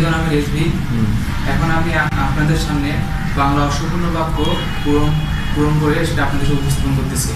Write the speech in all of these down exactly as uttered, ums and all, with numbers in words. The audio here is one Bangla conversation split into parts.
নামে রেসবি। এখন আমি আপনাদের সামনে বাংলা অসম্পূর্ণ বাক্য পূরণ পূরণ করে সেটা আপনাদের উপস্থাপন করতেছি।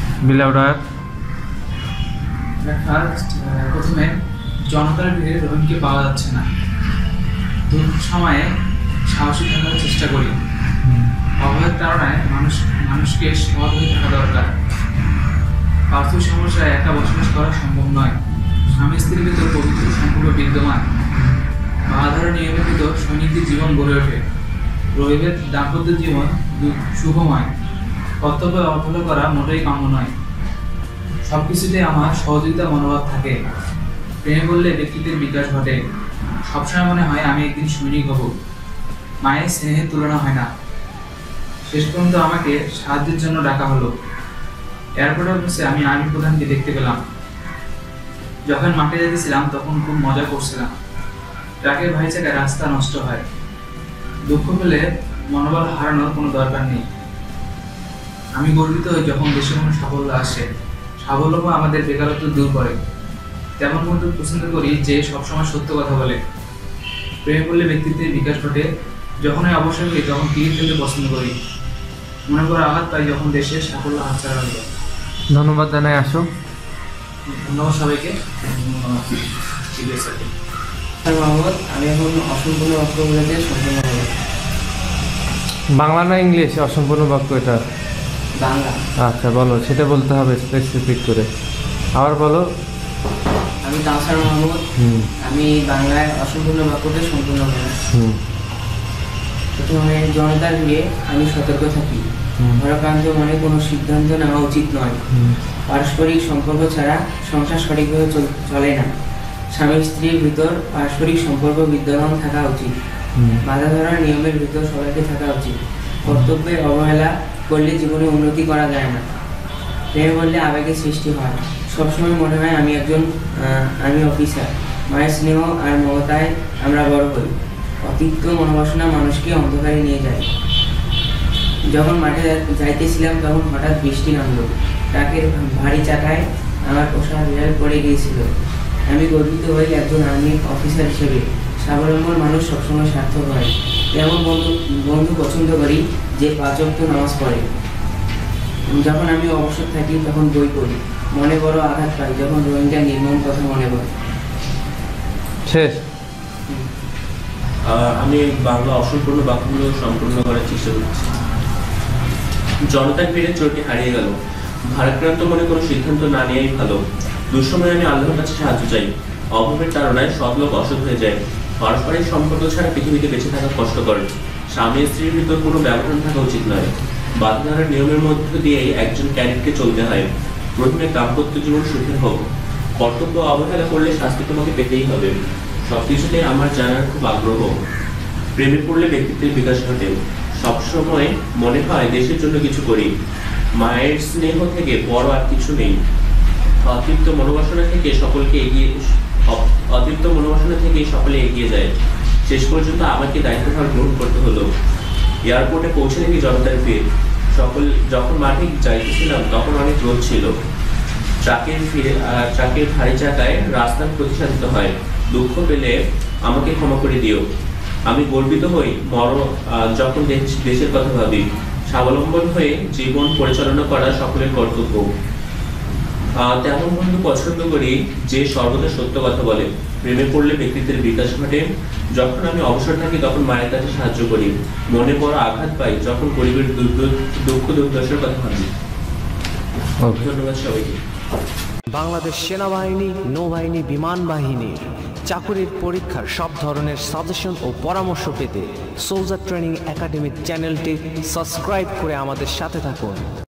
ফার্স্ট প্রথমে জনতার ভিড়ে রহিমকে পাওয়া যাচ্ছে না। দুঃখ সময়ে সাহসী থাকার চেষ্টা করি। অভয়ের তাড়নায় মানুষ মানুষকে সৎ হয়ে থাকা দরকার। পার্থিব সমস্যায় একা বসবাস করা সম্ভব নয়। স্বামী স্ত্রীর ভিতর পবিত্র সম্পর্ক বিদ্যমান। বাধার নিয়মের ভিতর সৈনিকদের জীবন গড়ে ওঠে। রহিমের দাম্পত্য জীবন শুভময়। কর্তব্য অবহেলা করা মোটেই কাম্য নয়। সবকিছুতে আমার সহযোগিতা মনোভাব থাকে। প্রেমে বললে ব্যক্তিত্বের বিকাশ ঘটে। সবসময় মনে হয় আমি একদিন সৈনিক হব। মায়ের স্নেহের তুলনা হয় না। শেষ পর্যন্ত আমাকে সাহায্যের জন্য ডাকা হলো। এয়ারপোর্টে বসে আমি আর্মি প্রধানকে দেখতে পেলাম। যখন মাঠে যেতেছিলাম তখন খুব মজা করছিলাম। ট্রাকের ভারী চাকায় রাস্তা নষ্ট হয়। দুঃখ পেলে মনোবল হারানোর কোনো দরকার নেই। আমি গর্বিত হই যখন দেশে কোনো সাফল্য আসে। সাফল্য আমাদের বেকারত্ব দূর করে। তেমন বন্ধু পছন্দ করি যে সবসময় সত্য কথা বলে। প্রেমে পড়লে ব্যক্তিত্বের বিকাশ ঘটে। যখনই অবসর করি তখন ক্রিকেট খেলতে পছন্দ করি। মনে করে আঘাত পাই যখন দেশের সাফল্য হাতছাড়া হলো। ধন্যবাদ জানাই। আসো। ধন্যবাদ সবাইকে। ঠিক আছে মোহাম্মদ, আমি এখন অসম্পূর্ণ বাক্যগুলোকে সম্পূর্ণ করব। বাংলা না ইংলিশ অসম্পূর্ণ বাক্য এটা? বাংলা। আচ্ছা বলো, সেটা বলতে হবে স্পেসিফিক করে। আবার বলো। আমি কাউসার মোহাম্মদ, আমি বাংলায় অসম্পূর্ণ বাক্যকে সম্পূর্ণ করব। প্রথমে জনতার ভিড়ে আমি সতর্ক থাকি। ভরাক্রান্ত মনে কোনো সিদ্ধান্ত নেওয়া উচিত নয়। পারস্পরিক সম্পর্ক ছাড়া সংসার সঠিকভাবে চলে না। স্বামী স্ত্রীর ভিতর পারস্পরিক সম্পর্ক বিদ্যমান থাকা উচিত। বাধা ধরার নিয়মের ভিতর সবাইকে থাকা উচিত। কর্তব্যে অবহেলা করলে জীবনে উন্নতি করা যায় না। প্রেম বললে আবেগের সৃষ্টি হয়। সবসময় মনে হয় আমি একজন আমি অফিসার। মায়ের স্নেহ আর মমতায় আমরা বড় হই। অতিরিক্ত মনোবাসনা মানুষকে অন্ধকারে নিয়ে যায়। যখন মাঠে যাইতেছিলাম তখন হঠাৎ বৃষ্টি নামলো। ট্রাকের ভারী চাকায় আমার পোশাক রেল পড়ে গিয়েছিল। আমি গর্বিত হই একজন আর্মি অফিসার হিসেবে। স্বাবলম্বন মানুষ সবসময় সার্থক হয়। তেমন বন্ধু বন্ধু পছন্দ করি যে পাঁচ ওয়াক্ত নামাজ পড়ে। যখন আমি অবসর থাকি তখন বই পড়ি। মনে বড় আঘাত পাই যখন রোহিঙ্গা নির্মম কথা মনে পড়ে। শেষ। আমি বাংলা অসম্পূর্ণ বাক্যগুলো সম্পূর্ণ করার চেষ্টা করছি। জনতার ভিড়ে চোরটি হারিয়ে গেল। ভারাক্রান্ত মনে কোনো সিদ্ধান্ত না নেওয়াই ভালো। দুঃসময়ে আমি আল্লাহর কাছে সাহায্য চাই। অভাবের তাড়নায় সৎ লোক অসৎ হয়ে যায়। পারস্পরিক সম্পর্ক ছাড়া পৃথিবীতে বেঁচে থাকা কষ্টকর। স্বামী স্ত্রীর ভিতর কোনো ব্যবধান থাকা উচিত নয়। বাধার নিয়মের মধ্য দিয়ে একজন ক্যাডেটকে চলতে হয়। প্রথমে দাম্পত্য জীবন সুখের হোক। কর্তব্য অবহেলা করলে শাস্তি তোমাকে পেতেই হবে। সবকিছুতে আমার জানার খুব আগ্রহ। প্রেমে পড়লে ব্যক্তিত্বের বিকাশ ঘটে। সবসময় মনে হয় দেশের জন্য কিছু করি। মায়ের স্নেহ থেকে বড় আর কিছু নেই। অতিরিক্ত মনোবাসনা থেকে সকলকে এগিয়ে অতিরিক্ত মনোবাসনা থেকে সকলে এগিয়ে যায়। শেষ পর্যন্ত আমাকে দায়িত্বভার গ্রহণ করতে হলো। এয়ারপোর্টে পৌঁছে দেখি জনতার ভিড়। সকল যখন মাঠে যাইতেছিলাম তখন অনেক রোদ ছিল। ট্রাকের ফিরে ট্রাকের ভারী চাকায় রাস্তার প্রতিসাধিত হয়। দুঃখ পেলে আমাকে ক্ষমা করে দিও। আমি গর্বিত হই মর যখন দেশের কথা ভাবি। স্বাবলম্বন হয়ে জীবন পরিচালনা করা সকলের কর্তব্য। তেমন বন্ধু পছন্দ করি যে সর্বদা সত্য কথা বলে। প্রেমে পড়লে ব্যক্তিত্বের বিকাশ ঘটে। যখন আমি অবসর থাকি তখন মায়ের কাছে সাহায্য করি। মনে বড় আঘাত পাই যখন গরিবের দুঃখ দুর্দশার কথা ভাবি। ধন্যবাদ সবাইকে। বাংলাদেশ সেনাবাহিনী, নৌবাহিনী, বিমান বাহিনী চাকুরির পরীক্ষার সব ধরনের সাজেশন ও পরামর্শ পেতে সোলজার ট্রেনিং একাডেমি চ্যানেলটি সাবস্ক্রাইব করে আমাদের সাথে থাকুন।